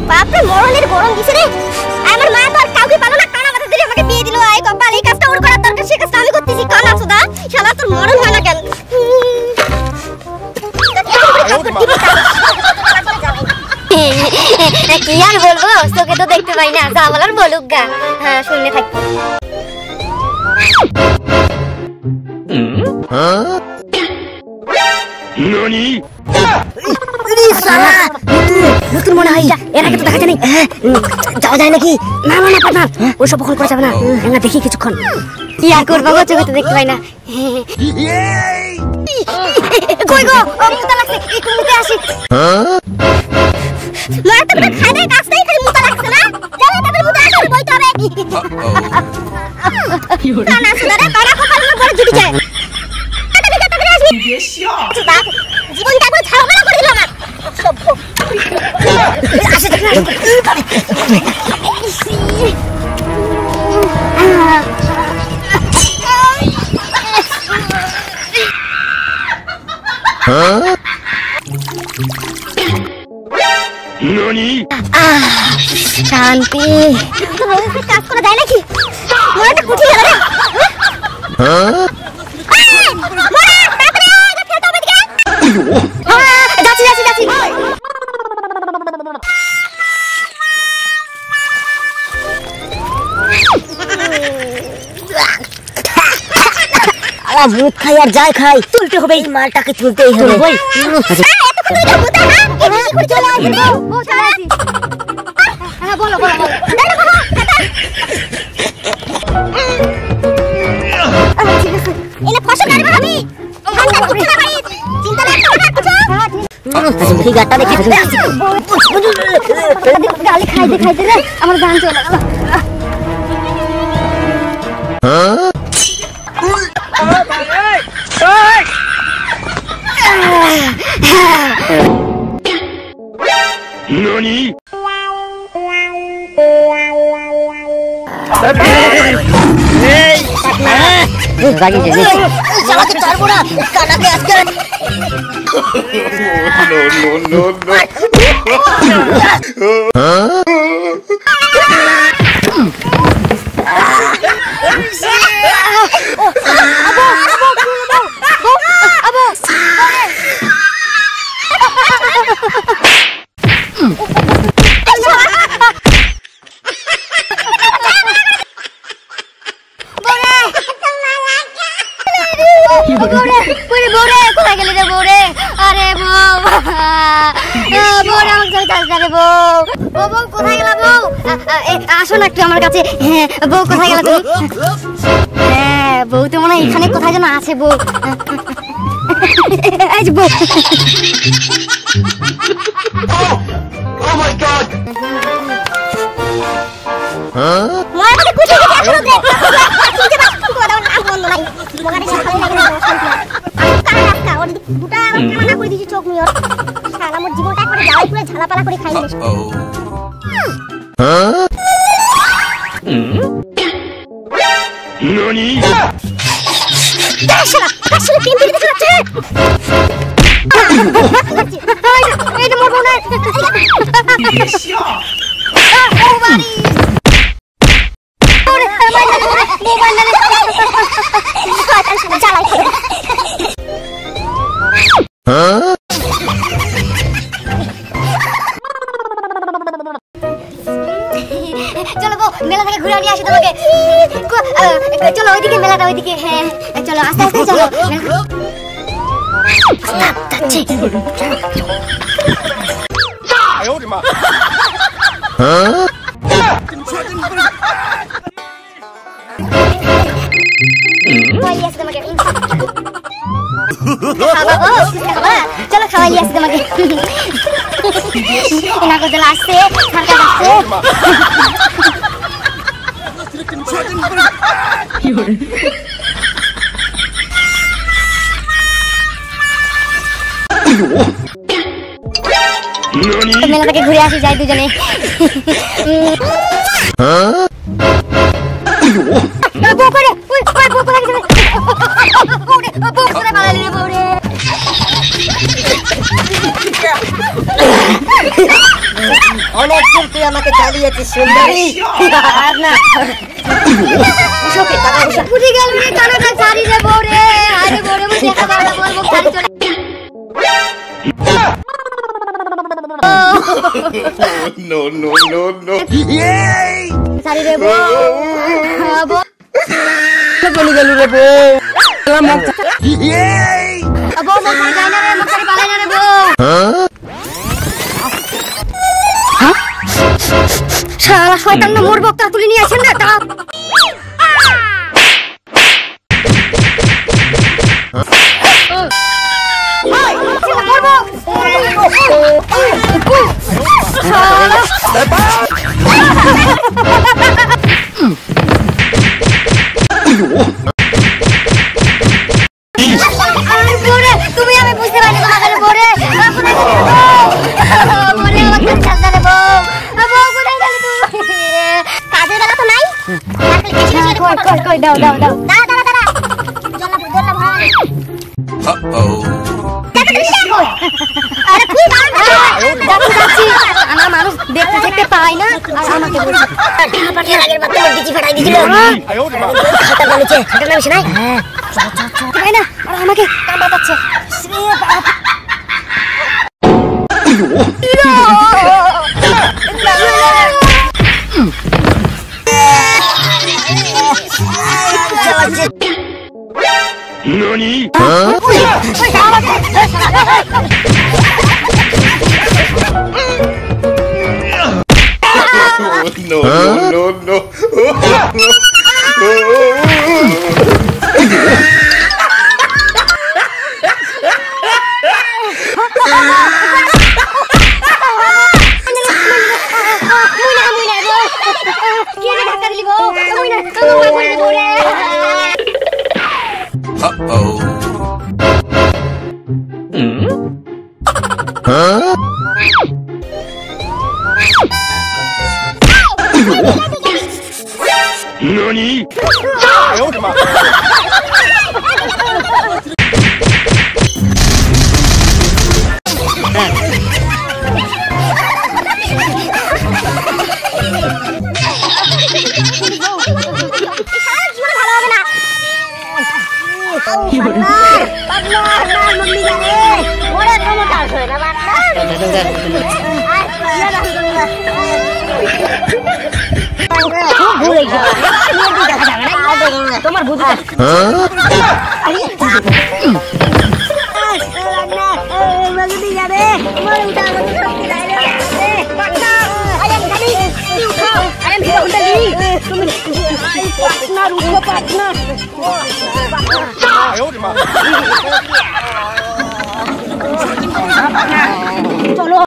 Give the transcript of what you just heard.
বাপরে মরণের গরম দিছে রে। আমার মা তো আর কাউকে পালো না, কানা মাথা ধরে আমাকে বিয়ে দিল। এই কপাল, এই কাজটা ওর করার দরকার, সে কাজটা আমি করতেছি। কানা সুদা শালা তোর মরণ হয় না কেন? কি আর বলবো, তোকে তো দেখতে পাই না, যা বলার বলুক গা। হ্যাঁ শুনে থাকি। ননি সালা নতুন মনে হয়, এর আগে তো দেখা যায় নাই। যাওয়া যায় নাকি? না না না পার্টনার, ওইসব কখন করা যাবে না। না দেখি কিছুক্ষণ। কি আর করবো, চোখে তো দেখতে পাই না। কই গো, মুতা লাগছে, একটু মুতে আসি। লয়া তো পুরো খাই নাই, কাছটাই খালি মুতা লাগছে না। যাও তাদের মুতে আসি, বইতে হবে। কানা সুদারে কানা কপাল উপরে জুটি যায়। তাড়াতাড়ি আসবি। জীবনটা পুরো ঝামেলা করে দিল আমার। সভ্য। আসে দেখি। ননি শান্তি। কাজ করে দেয় নাকি? মনটা কুঠি গেল রে। যাচ্ছি। ভূত খাই আর যাই খাই, তুলতে হবে, এই মালটাকে তুলতেই হবে। খাইতে রে আমার গান চলে গেল। ননি চালাতে পারবো না, কানাকে আজকে আসো না একটু আমার কাছে। হ্যাঁ বউ কোথায় গেল তুমি? হ্যাঁ বউ তো মনে হয় এখানে কোথায় যেন আছে। বউ এই যে বউ। চোখ নিয়ে আমার জীবনটা করে যাওয়াই পুরো ঝালাপালা করে খাই নিস। ননি আসলে তিন দিন দেখে যাচ্ছে। এই যে মোর বোন চলো গো, মেলা থেকে ঘুরে নিয়ে আসি তোমাকে। চলো ওইদিকে, মেলাটা ওইদিকে। হ্যাঁ চলো, আস্তে আস্তে চলো। চলো খাওয়াই আসি তোমাকে। নাগরদোলা আসছে, সরকার আসছে। মেলা থেকে ঘুরে আসি, যাই দুজনে। অনেক দূর তুই আমাকে চালিয়েছিস সুন্দরী আর না বুঝি গেল রে কানাটা ছাড়ি রে বউরে আরে বউরে মুই দেখা বাবা বলবো ছাড়ি চলে no এই ছাড়ি রে বউ বউ বলি গেল রে বউ আমার এই বউ মত যাই না রে মত পালাই না রে বউ শালা শয়তান না মোর বক্তা তুলি নিয়ে আসেন না তা তুমি আমি বুঝতে পারি তোমাকে বড়ে কাজের বেলা তো নাই কই দাও দাও দাও দাঁড়া দাঁড়া জল্লা ভাই আরে তুই যাচ্ছি আমার মানুষ দেখতে দেখতে পাই না আর আমাকে বলছে পাঠিয়ে আগের বার তোমার দিদি ফাটাই দিছিল হাতা বলেছে হাতা নামিস নাই হ্যাঁ তাই না আর আমাকে কাম বাতাচ্ছে NANI? No. NANI? তোমার বুঝতে পার্টনার